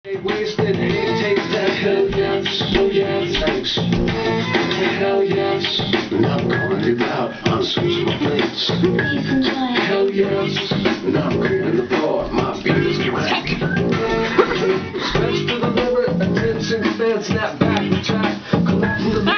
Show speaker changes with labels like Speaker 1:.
Speaker 1: Wasted, hate takes that. Hell yes, oh yes, thanks. Hell yes, and I'm calling it out on Susan plates. Hell yes, and I'm cleaning the floor. My beat is whack. Stretch to the limit, attention span, snap back, retract, collapse to the